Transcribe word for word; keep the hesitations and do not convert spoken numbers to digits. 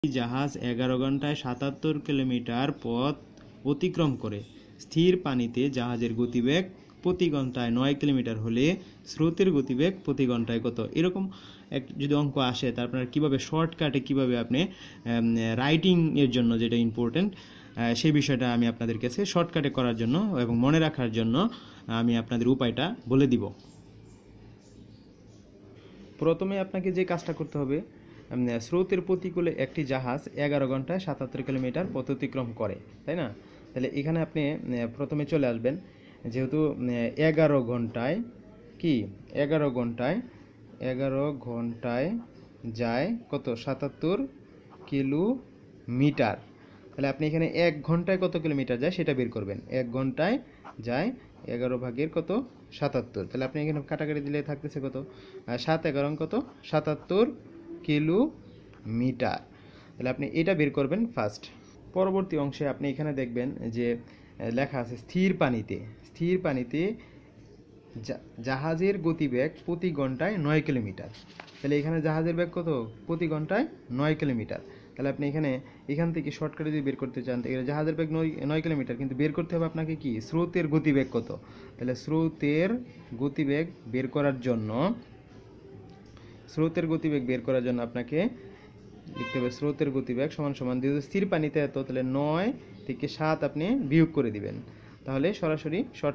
জাহাজ এগারো ঘন্টায় সাতাত্তর কিলোমিটার পথ অতিক্রম করে। স্থির পানিতে জাহাজের গতিবেগ প্রতি ঘন্টায় নয় কিলোমিটার হলে স্রোতের গতিবেগ প্রতি ঘন্টায় কত? এরকম এক যদি অঙ্ক আসে তার আপনার কীভাবে শর্টকাটে কীভাবে আপনি রাইটিং এর জন্য যেটা ইম্পর্টেন্ট সেই বিষয়টা আমি আপনাদের কাছে শর্টকাটে করার জন্য এবং মনে রাখার জন্য আমি আপনাদের উপায়টা বলে দিব। প্রথমে আপনাকে যে কাজটা করতে হবে, স্রোতের প্রতিকূলে একটি জাহাজ এগারো ঘন্টায় সাতাত্তর কিলোমিটার পথ অতিক্রম করে, তাই না? তাহলে এখানে আপনি প্রথমে চলে আসবেন, যেহেতু এগারো ঘন্টায় কি এগারো ঘন্টায় এগারো ঘন্টায় যায় কত? সাতাত্তর কিলোমিটার। তাহলে আপনি এখানে এক ঘন্টায় কত কিলোমিটার যায় সেটা বের করবেন। এক ঘন্টায় যায় এগারো ভাগের কত? সাতাত্তর। তাহলে আপনি এখানে কাটাকাটি দিলে থাকতেছে কত? সাত এগারো কত? সাতাত্তর কিলোমিটার। তাহলে আপনি এটা বের করবেন ফার্স্ট। পরবর্তী অংশে আপনি এখানে দেখবেন যে লেখা আছে স্থির পানিতে স্থির পানিতে জাহাজের গতিবেগ প্রতি ঘন্টায় নয় কিলোমিটার। তাহলে এখানে জাহাজের বেগ কত? প্রতি ঘন্টায় নয় কিলোমিটার। তাহলে আপনি এখানে এখান থেকে শর্টকাটে যদি বের করতে চান, জাহাজের বেগ নয় নয় কিলোমিটার, কিন্তু বের করতে হবে আপনাকে কি? স্রোতের গতিবেগ কত? তাহলে স্রোতের গতিবেগ বের করার জন্য স্রোতের গতিবেগ বের করার জন্য আপনাকে লিখতে হবে স্রোতের গতিবেগ সমান সমান যেহেতু স্থির পানিতে এত, তাহলে নয় থেকে সাত আপনি বিয়োগ করে দিবেন, তাহলে সরাসরি শর্ট